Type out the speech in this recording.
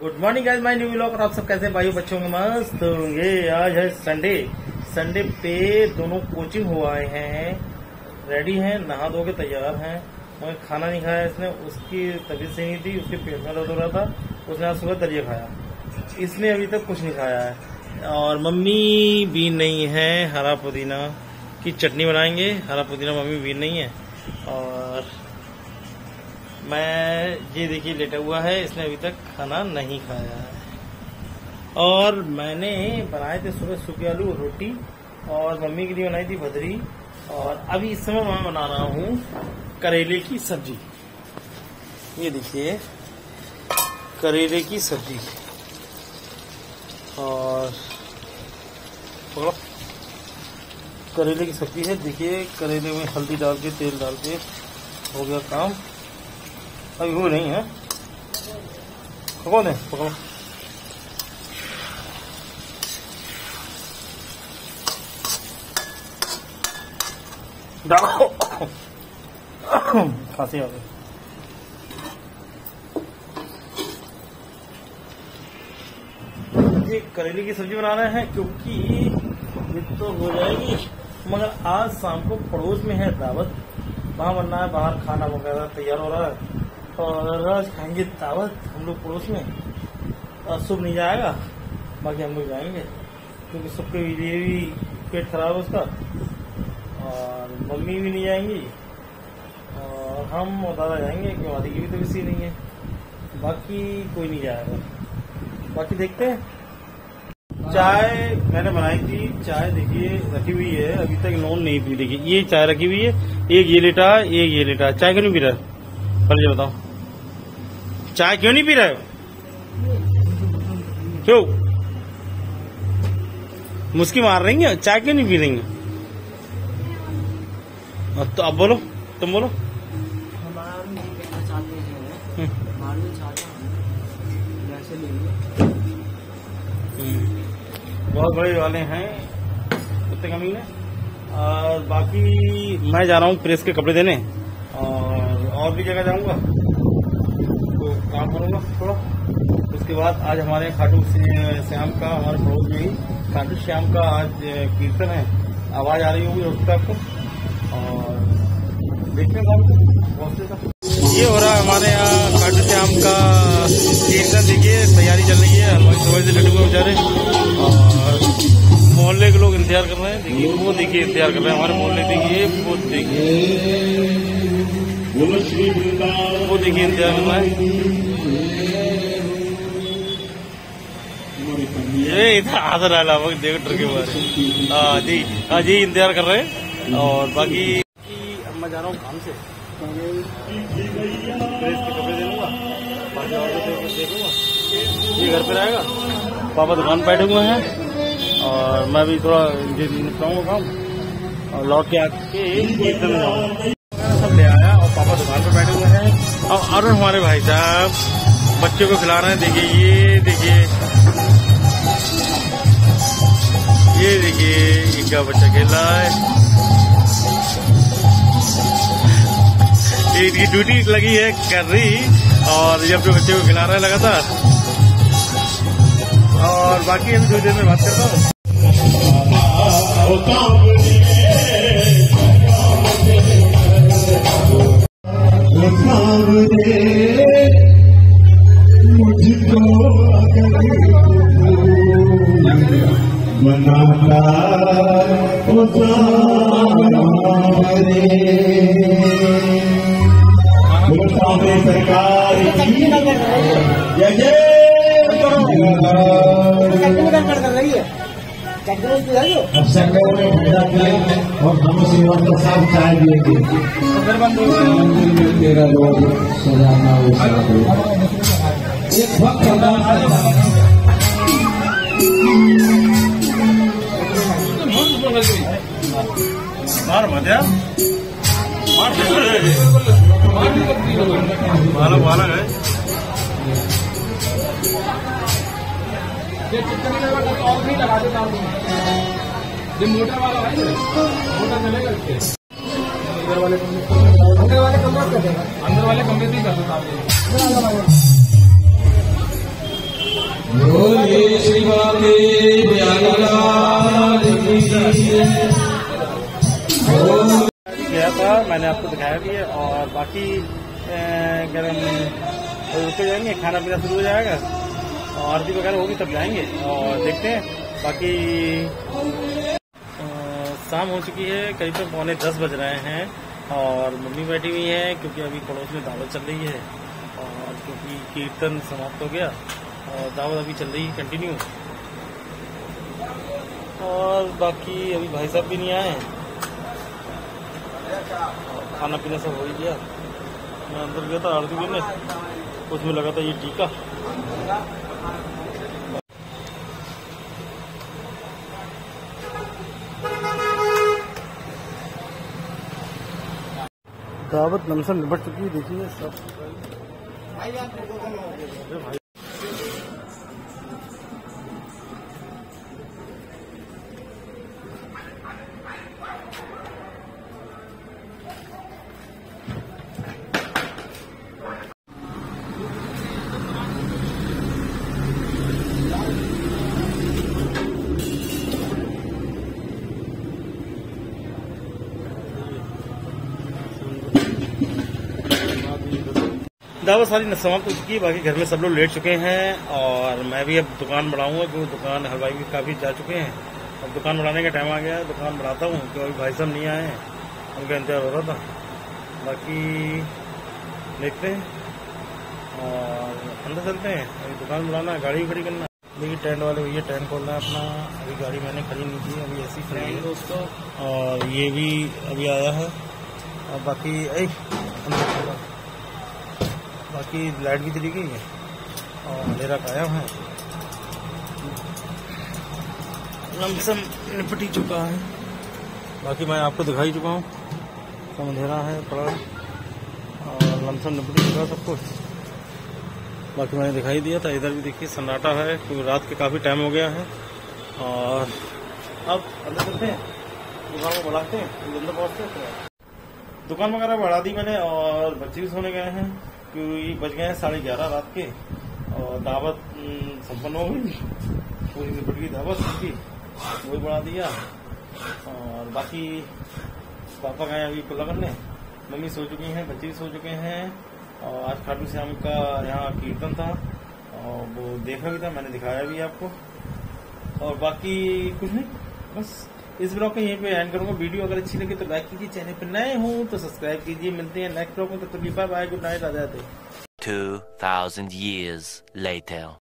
Good morning guys, my new vlog. और आप सब कैसे भाइयों बच्चों में मस्त होंगे। आज है संडे पे दोनों कोचिंग हो आए हैं, रेडी हैं, नहा धो के तैयार हैं। मगर खाना नहीं खाया इसने, उसकी तबीयत सही नहीं थी, उसके पेट में दर्द हो रहा था। उसने आज सुबह दलिया खाया, इसने अभी तक कुछ नहीं खाया है। और मम्मी भी नहीं है, हरा पुदीना की चटनी बनाएंगे। हरा पुदीना मम्मी भी नहीं है। और मैं ये देखिए लेटा हुआ है, इसने अभी तक खाना नहीं खाया है। और मैंने बनाए थे सुबह सूखे आलू रोटी, और मम्मी के लिए बनाई थी भदरी। और अभी इस समय मैं बना रहा हूँ करेले की सब्जी। ये देखिए करेले की सब्जी। और करेले की सब्जी है। देखिए करेले में हल्दी डाल के तेल डाल के हो गया काम। अभी वो नहीं है, पकड़ो दे पकड़ो। डालो खांसी आ गई। ये करेले की सब्जी बना रहे हैं क्योंकि ये तो हो जाएगी, मगर आज शाम को पड़ोस में है दावत, वहाँ बनना है। बाहर खाना वगैरह तैयार हो रहा है और आज खाएंगे दावत हम लोग पड़ोस में। और शुभ नहीं जाएगा, बाकी हम लोग जाएंगे क्योंकि सबके लिए भी पेट खराब है उसका। और मम्मी भी नहीं जाएंगी और हम और दादा जाएंगे क्योंकि वादी की भी तो किसी नहीं है। बाकी कोई नहीं जाएगा। बाकी देखते हैं। चाय मैंने बनाई थी, चाय देखिए रखी हुई है, अभी तक नॉन नहीं पी। देखिए ये चाय रखी हुई है, एक ये लेटा है, एक ये लेटा है। चाय क्यों नहीं पी रहा है? पहले ये बताओ, चाय क्यों नहीं पी रहे हो? क्यों मुस्की मार रही है? चाय क्यों नहीं पी रही है? तो अब बोलो, तुम बोलो। बहुत बड़े वाले हैं कुत्ते कमीने। और बाकी मैं जा रहा हूँ प्रेस के कपड़े देने, और भी जगह जाऊंगा तो काम करूंगा थोड़ा। उसके बाद आज हमारे खाटू श्याम का, हमारे पड़ोस में ही खाटू श्याम का आज कीर्तन है। आवाज आ रही होगी रोकता आपको, और देखते हैं। ये हो रहा है हमारे यहाँ खाटू श्याम का कीर्तन। देखिए तैयारी चल रही है, हलवाई सुबह से लगे हुए बेचारे, और मोहल्ले के लोग इंतजार कर रहे हैं। देखिए वो देखिए इंतजार कर रहे हैं हमारे मोहल्ले। देखिए वो देखिए इंतजार कर रहा है। ये इधर आधा डाला देख डर के बारे। जी हाँ जी इंतजार कर रहे हैं। और बाकी अब मैं जा रहा हूँ काम से, प्रेस के कपड़े दे लूंगा, बाकी और देखूंगा। ये घर पे रहेगा, पापा दुकान बैठे हुए हैं, और मैं भी थोड़ा निपटाऊंगा काम और लौट के आके कीर्तन में जाऊंगा। सब ले आया और पापा दुकान पे बैठे हुए हैं। और अरुण हमारे भाई साहब बच्चों को खिला रहे हैं। देखिए ये देखिए, ये देखिए इनका बच्चा खेल रहा है। इनकी ड्यूटी लगी है कर रही, और ये अपने बच्चे को खिला रहा है लगातार। और बाकी अभी थोड़ी देर में बात करता हूँ। सरकार अब संगम में ठंडा पिए और हम श्रीमंत साहब चाय पिएंगे। तेरा लोग सजाना एक वक्त मार मध्या मार माला है। ये मोटर वाला है, मोटर चलेगा इसके। अंदर वाले कमरे नहीं कर सकता। बोलिए श्री बाबे बिहारी लाल की। गया था, मैंने आपको दिखाया भी है। और बाकी गर्म रुके जाएंगे, खाना पीना शुरू हो जाएगा और आरती वगैरह होगी तब जाएंगे और देखते हैं। बाकी शाम हो चुकी है, करीब 9:45 बज रहे हैं और मम्मी बैठी हुई है क्योंकि अभी पड़ोस में दावत चल रही है। और क्योंकि कीर्तन समाप्त हो गया और दावत अभी चल रही है कंटिन्यू। और बाकी अभी भाई साहब भी नहीं आए, खाना पीना सब हो ही गया। मैं अंदर गया था आरती करने, उसमें लगा था ये टीका। दावत लमसम निपट चुकी है, देखिए सब। भाई दावत सारी समाप्त हो चुकी है। बाकी घर में सब लोग लेट चुके हैं और मैं भी अब दुकान बढ़ाऊंगा क्योंकि दुकान हलवाई भी काफी जा चुके हैं। अब दुकान बढ़ाने का टाइम आ गया है, दुकान बढ़ाता हूँ क्योंकि भाई साहब नहीं आए हैं, उनका इंतजार हो रहा था। बाकी देखते हैं और अंदर चलते हैं। अभी दुकान बढ़ाना, गाड़ी खड़ी करना। देखिए टेंट वाले भैया टेंट खोल रहे हैं अपना। अभी गाड़ी मैंने खड़ी नहीं की, अभी ऐसी खड़ी है दोस्तों। और ये भी अभी आया है। और बाकी बाकी लाइट भी चली गई है और अंधेरा कायम है, लमसम निपट ही चुका है। बाकी मैं आपको दिखा ही चुका हूँ, सब अंधेरा है पड़ा और लमसम निपट ही चुका सब कुछ। बाकी मैंने दिखाई दिया था। इधर भी देखिए सन्नाटा है क्योंकि रात के काफ़ी टाइम हो गया है। और अब अंदर चलते हैं, दुकान को बढ़ाते हैं, अंदर पहुँचते हैं। दुकान वगैरह बढ़ा दी मैंने और बच्चे भी सोने गए हैं क्योंकि बज गए हैं 11:30 रात के। और दावत संपन्न हो गई, पूरी निपट गई दावत की, वही बढ़ा दिया। और बाकी पापा गए अभी कुल्ला करने, मम्मी सो चुकी हैं, बच्चे भी सो चुके हैं। और आज खाटू श्याम का यहाँ कीर्तन था और वो देखा भी था, मैंने दिखाया भी आपको। और बाकी कुछ नहीं, बस इस ब्लॉग को यहीं पे एंड करूंगा। वीडियो अगर अच्छी लगी तो लाइक कीजिए, चैनल पर नए हो तो सब्सक्राइब कीजिए। मिलते हैं नेक्स्ट ब्लॉग में, तब तक bye bye, good night, Radhe Radhe. 2000 years later.